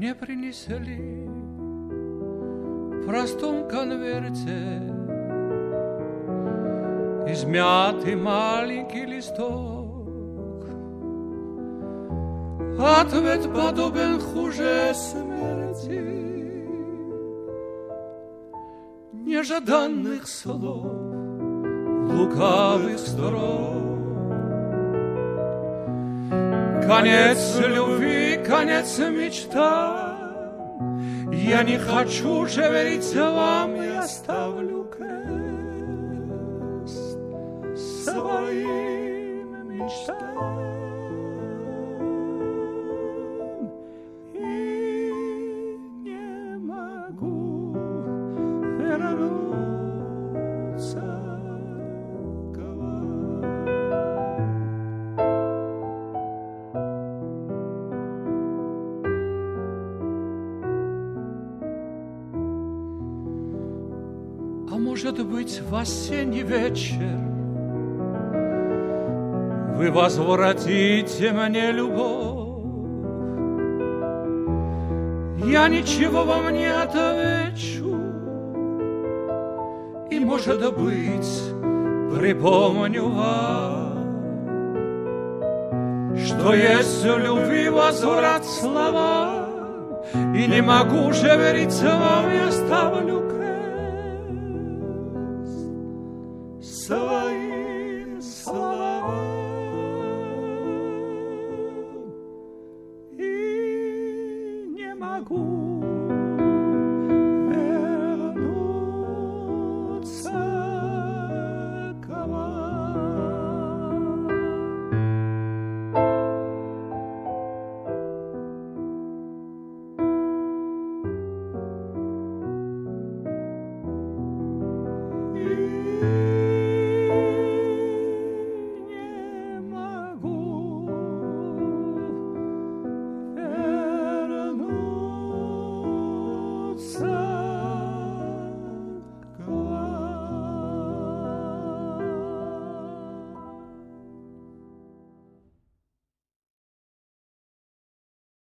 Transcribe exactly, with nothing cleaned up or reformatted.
мне принесли в простом конверте измятый маленький листок. Ответ подобен хуже смерти, нежданных слов, лукавых сторон. Конец любви, конец мечтам. Я не хочу же верить вам, я ставлю крест своим мечтам. И не могу вернуться к вам. А может быть, в осенний вечер вы возвратите мне любовь. Я ничего вам не отвечу, и, может быть, припомню вам, что есть в любви возврат слова, и не могу же верить вам, я ставлю крест. So